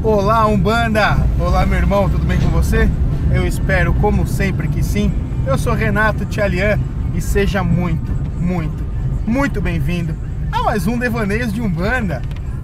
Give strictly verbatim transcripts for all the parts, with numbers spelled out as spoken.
Olá, Umbanda! Olá, meu irmão, tudo bem com você? Eu espero, como sempre, que sim. Eu sou Renato Tchalian e seja muito, muito, muito bem-vindo a mais um Devaneios de Umbanda.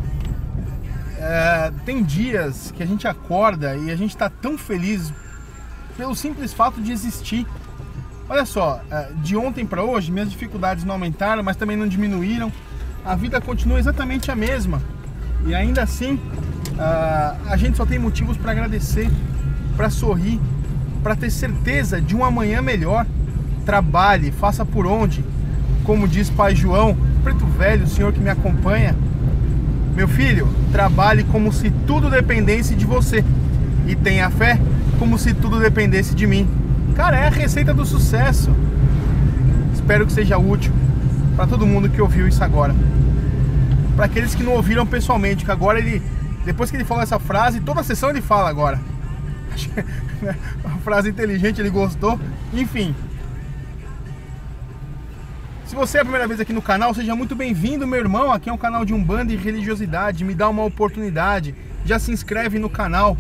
É, tem dias que a gente acorda e a gente está tão feliz pelo simples fato de existir. Olha só, de ontem para hoje, minhas dificuldades não aumentaram, mas também não diminuíram. A vida continua exatamente a mesma. E ainda assim, a gente só tem motivos para agradecer, para sorrir, para ter certeza de um amanhã melhor. Trabalhe, faça por onde. Como diz Pai João, preto velho, o senhor que me acompanha. Meu filho, trabalhe como se tudo dependesse de você. E tenha fé como se tudo dependesse de mim. Cara, é a receita do sucesso. Espero que seja útil para todo mundo que ouviu isso agora. Para aqueles que não ouviram pessoalmente, que agora ele, depois que ele falou essa frase, toda a sessão ele fala agora. Uma frase inteligente, ele gostou. Enfim. Se você é a primeira vez aqui no canal, seja muito bem-vindo, meu irmão. Aqui é um canal de Umbanda e religiosidade. Me dá uma oportunidade. Já se inscreve no canal.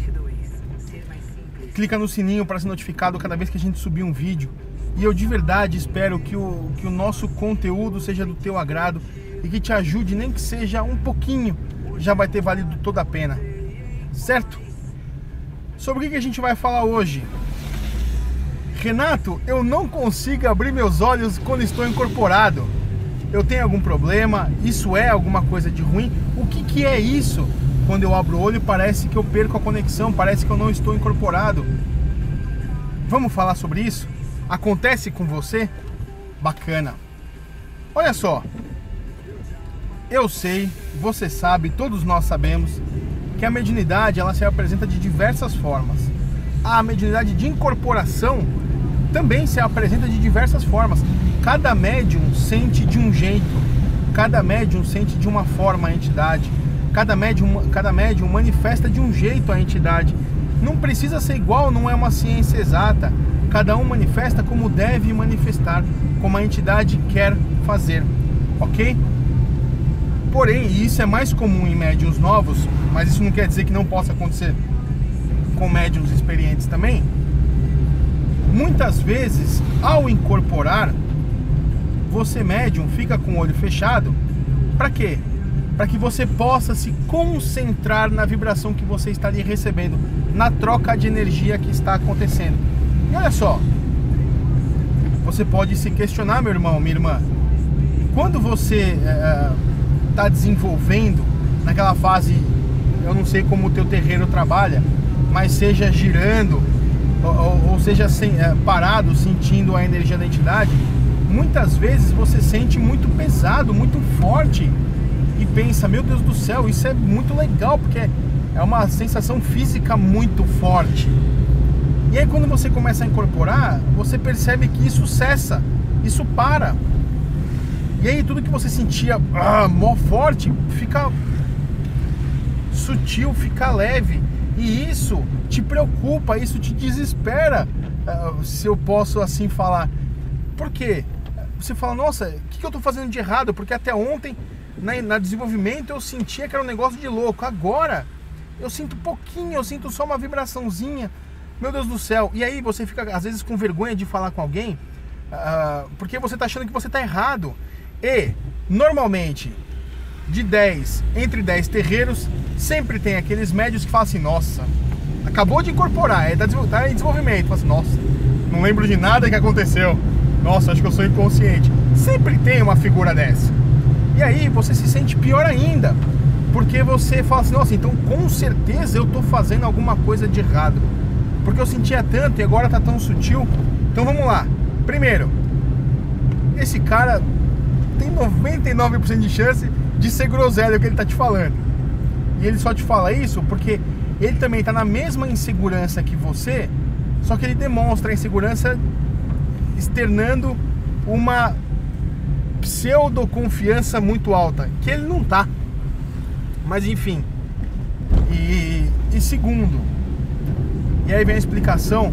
Clica no sininho para ser notificado cada vez que a gente subir um vídeo. E eu de verdade espero que o, que o nosso conteúdo seja do teu agrado e que te ajude, nem que seja um pouquinho, já vai ter valido toda a pena. Certo? Sobre o que a gente vai falar hoje? Renato, eu não consigo abrir meus olhos quando estou incorporado. Eu tenho algum problema? Isso é alguma coisa de ruim? O que, que é isso? Quando eu abro o olho parece que eu perco a conexão, parece que eu não estou incorporado. Vamos falar sobre isso? Acontece com você? Bacana. Olha só. Eu sei, você sabe, todos nós sabemos que a mediunidade ela se apresenta de diversas formas. A mediunidade de incorporação também se apresenta de diversas formas. Cada médium sente de um jeito, cada médium sente de uma forma a entidade, cada médium, cada médium manifesta de um jeito a entidade. Não precisa ser igual, não é uma ciência exata. Cada um manifesta como deve manifestar, como a entidade quer fazer, ok? Porém, e isso é mais comum em médiuns novos, mas isso não quer dizer que não possa acontecer com médiuns experientes também. Muitas vezes, ao incorporar, você médium fica com o olho fechado. Para quê? Para que você possa se concentrar na vibração que você está ali recebendo, na troca de energia que está acontecendo. E olha só, você pode se questionar, meu irmão, minha irmã, quando você está é, desenvolvendo naquela fase, eu não sei como o teu terreiro trabalha, mas seja girando ou, ou seja sem, é, parado, sentindo a energia da entidade, muitas vezes você sente muito pesado, muito forte e pensa, meu Deus do céu, isso é muito legal, porque é uma sensação física muito forte. E aí quando você começa a incorporar, você percebe que isso cessa, isso para. E aí tudo que você sentia ah, mó forte, fica sutil, fica leve. E isso te preocupa, isso te desespera, se eu posso assim falar. Por quê? Você fala, nossa, o que eu estou fazendo de errado? Porque até ontem, na, na desenvolvimento, eu sentia que era um negócio de louco. Agora, eu sinto pouquinho, eu sinto só uma vibraçãozinha. Meu Deus do céu. E aí você fica, às vezes, com vergonha de falar com alguém, uh, porque você está achando que você está errado. E, normalmente, de dez, entre dez terreiros, sempre tem aqueles médios que falam assim, nossa, acabou de incorporar, está tá em desenvolvimento. Fala assim, nossa, não lembro de nada que aconteceu. Nossa, acho que eu sou inconsciente. Sempre tem uma figura dessa. E aí você se sente pior ainda, porque você fala assim, nossa, então com certeza eu estou fazendo alguma coisa de errado. Porque eu sentia tanto e agora tá tão sutil. Então vamos lá. Primeiro, esse cara tem noventa e nove por cento de chance de ser groselha o que ele tá te falando. E ele só te fala isso porque ele também tá na mesma insegurança que você, só que ele demonstra a insegurança externando uma pseudo-confiança muito alta, que ele não tá. Mas enfim. E, e segundo, e aí vem a explicação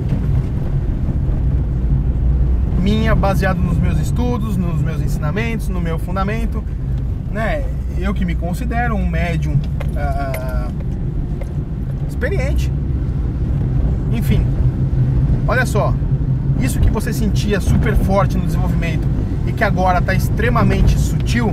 minha, baseado nos meus estudos, nos meus ensinamentos, no meu fundamento, né? Eu que me considero um médium uh, experiente. Enfim, olha só, isso que você sentia super forte no desenvolvimento e que agora está extremamente sutil,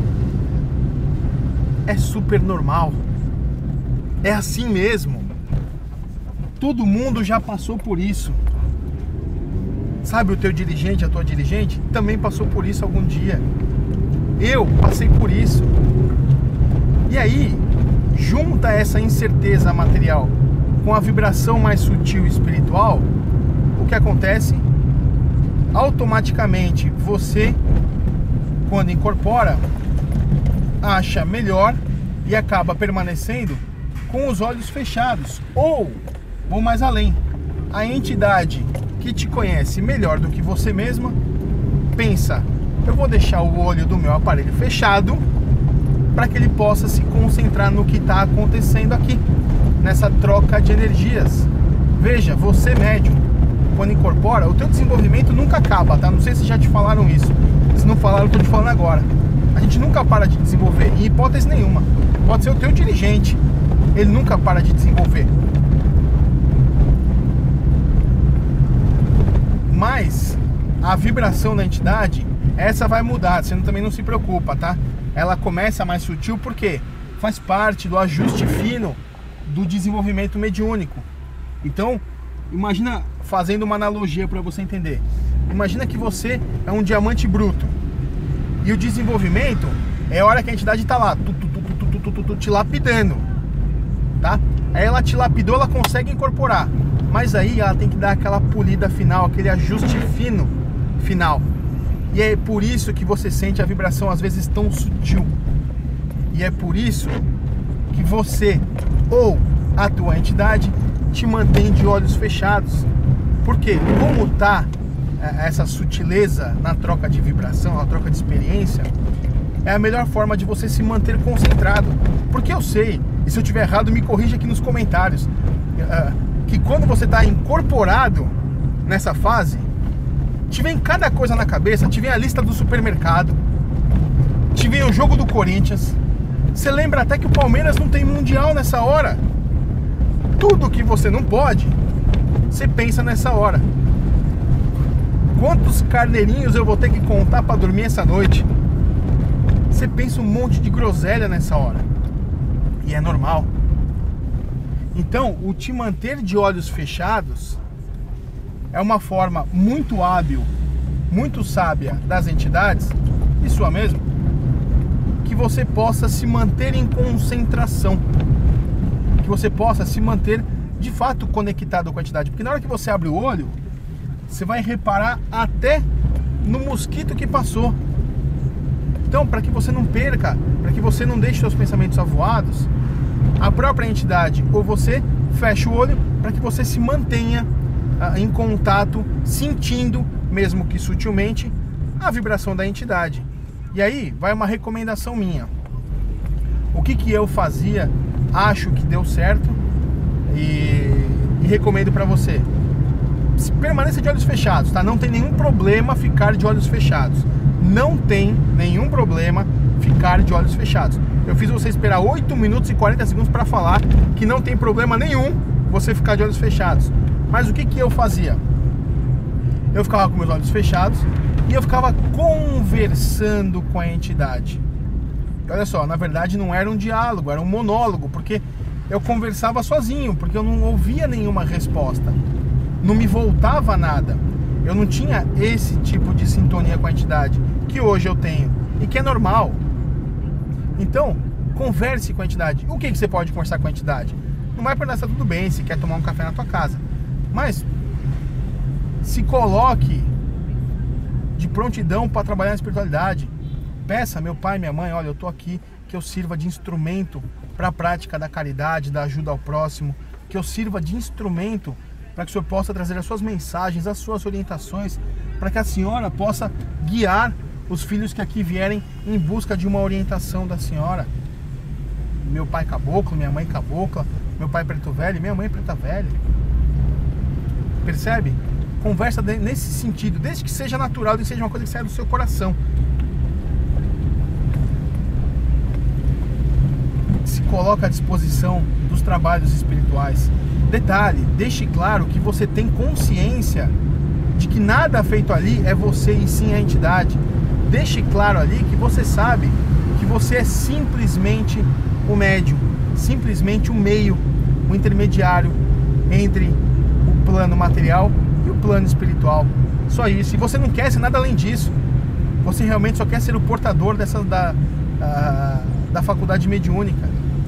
é super normal. É assim mesmo. Todo mundo já passou por isso. Sabe, o teu dirigente, a tua dirigente também passou por isso algum dia. Eu passei por isso. E aí, junta essa incerteza material com a vibração mais sutil e espiritual, o que acontece? Automaticamente você, quando incorpora, acha melhor e acaba permanecendo com os olhos fechados. Ou, vou mais além, a entidade que te conhece melhor do que você mesma pensa: eu vou deixar o olho do meu aparelho fechado para que ele possa se concentrar no que está acontecendo aqui, nessa troca de energias. Veja, você médium, quando incorpora, o teu desenvolvimento nunca acaba, tá? Não sei se já te falaram isso. Se não falaram, eu tô te falando agora. A gente nunca para de desenvolver, em hipótese nenhuma. Pode ser o teu dirigente, ele nunca para de desenvolver. Mas a vibração da entidade, essa vai mudar, você também não se preocupa, tá? Ela começa mais sutil porque faz parte do ajuste fino do desenvolvimento mediúnico. Então, imagina, fazendo uma analogia para você entender. Imagina que você é um diamante bruto e o desenvolvimento é a hora que a entidade está lá, tu, tu, tu, tu, tu, tu, tu, tu, te lapidando, tá? Aí ela te lapidou, ela consegue incorporar, mas aí ela tem que dar aquela polida final, aquele ajuste fino final. E é por isso que você sente a vibração às vezes tão sutil. E é por isso que você ou a tua entidade te mantém de olhos fechados. Porque como tá essa sutileza na troca de vibração, na troca de experiência, é a melhor forma de você se manter concentrado. Porque eu sei, e se eu estiver errado me corrija aqui nos comentários, que quando você está incorporado nessa fase, te vem cada coisa na cabeça, te vem a lista do supermercado, te vem o jogo do Corinthians, você lembra até que o Palmeiras não tem mundial nessa hora. Tudo que você não pode, você pensa nessa hora. Quantos carneirinhos eu vou ter que contar para dormir essa noite? Você pensa um monte de groselha nessa hora. E é normal. Então, o te manter de olhos fechados é uma forma muito hábil, muito sábia das entidades, e sua mesmo, que você possa se manter em concentração, que você possa se manter de fato conectado com a entidade. Porque na hora que você abre o olho, você vai reparar até no mosquito que passou. Então, para que você não perca, para que você não deixe seus pensamentos avoados, a própria entidade ou você fecha o olho para que você se mantenha em contato, sentindo, mesmo que sutilmente, a vibração da entidade. E aí vai uma recomendação minha. O que que eu fazia, acho que deu certo e, e recomendo para você. Permaneça de olhos fechados, tá? Não tem nenhum problema ficar de olhos fechados. Não tem nenhum problema ficar de olhos fechados. Eu fiz você esperar oito minutos e quarenta segundos para falar que não tem problema nenhum você ficar de olhos fechados. Mas o que que eu fazia? Eu ficava com meus olhos fechados e eu ficava conversando com a entidade. Olha só, na verdade não era um diálogo, era um monólogo, porque eu conversava sozinho, porque eu não ouvia nenhuma resposta. Não me voltava nada. Eu não tinha esse tipo de sintonia com a entidade que hoje eu tenho e que é normal. Então, converse com a entidade. O que que você pode conversar com a entidade? Não vai perguntar se tá tudo bem, se quer tomar um café na tua casa. Mas se coloque de prontidão para trabalhar na espiritualidade. Peça, meu pai, minha mãe, olha, eu tô aqui, que eu sirva de instrumento para a prática da caridade, da ajuda ao próximo, que eu sirva de instrumento para que o senhor possa trazer as suas mensagens, as suas orientações, para que a senhora possa guiar os filhos que aqui vierem em busca de uma orientação da senhora. Meu pai caboclo, minha mãe cabocla, meu pai preto velho, minha mãe preta velha. Percebe? Conversa nesse sentido, desde que seja natural, desde que seja uma coisa que saia do seu coração. Se coloca à disposição dos trabalhos espirituais. Detalhe, deixe claro que você tem consciência de que nada feito ali é você e sim a entidade. Deixe claro ali que você sabe que você é simplesmente o médium, simplesmente o meio, o intermediário entre o plano material e o plano espiritual. Só isso. E você não quer ser nada além disso. Você realmente só quer ser o portador dessa, da, a, da faculdade mediúnica.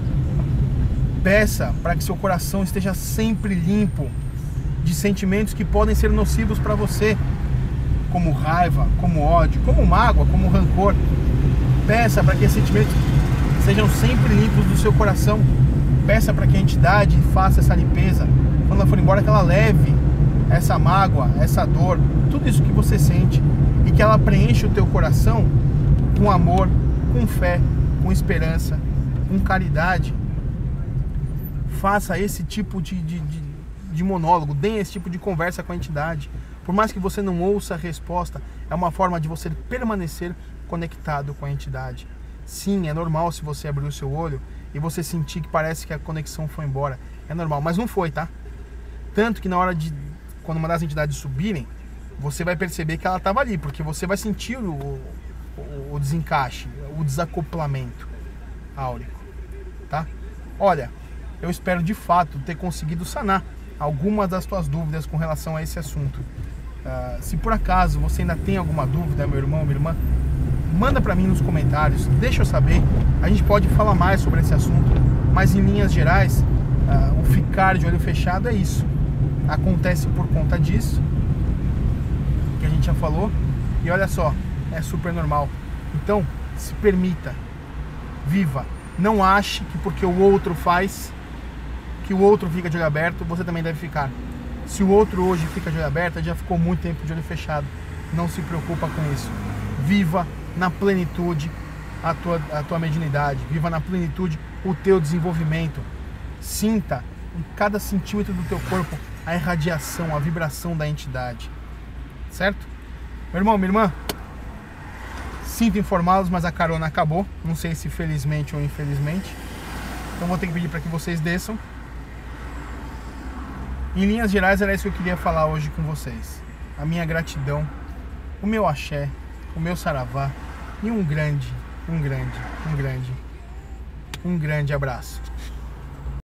Peça para que seu coração esteja sempre limpo de sentimentos que podem ser nocivos para você, como raiva, como ódio, como mágoa, como rancor. Peça para que esses sentimentos sejam sempre limpos do seu coração. Peça para que a entidade faça essa limpeza. Quando ela for embora, que ela leve essa mágoa, essa dor, tudo isso que você sente, e que ela preencha o teu coração com amor, com fé, com esperança, com caridade. Faça esse tipo de, de, de, de monólogo, dê esse tipo de conversa com a entidade. Por mais que você não ouça a resposta, é uma forma de você permanecer conectado com a entidade. Sim, é normal se você abrir o seu olho e você sentir que parece que a conexão foi embora. É normal, mas não foi, tá? Tanto que na hora de, quando uma das entidades subirem, você vai perceber que ela estava ali, porque você vai sentir o, o, o desencaixe, o desacoplamento áurico, tá? Olha, eu espero de fato ter conseguido sanar algumas das tuas dúvidas com relação a esse assunto. Uh, se por acaso você ainda tem alguma dúvida, meu irmão, minha irmã, manda para mim nos comentários, deixa eu saber. A gente pode falar mais sobre esse assunto, mas em linhas gerais, uh, o ficar de olho fechado é isso. Acontece por conta disso, que a gente já falou, e olha só, é super normal. Então, se permita, viva. Não ache que porque o outro faz, que o outro fica de olho aberto, você também deve ficar. Se o outro hoje fica de olho aberto, já ficou muito tempo de olho fechado. Não se preocupa com isso. Viva na plenitude a tua, a tua mediunidade. Viva na plenitude o teu desenvolvimento. Sinta em cada centímetro do teu corpo a irradiação, a vibração da entidade. Certo? Meu irmão, minha irmã, sinto informá-los, mas a carona acabou. Não sei se felizmente ou infelizmente. Então vou ter que pedir para que vocês desçam. Em linhas gerais, era isso que eu queria falar hoje com vocês. A minha gratidão, o meu axé, o meu saravá e um grande, um grande, um grande, um grande abraço.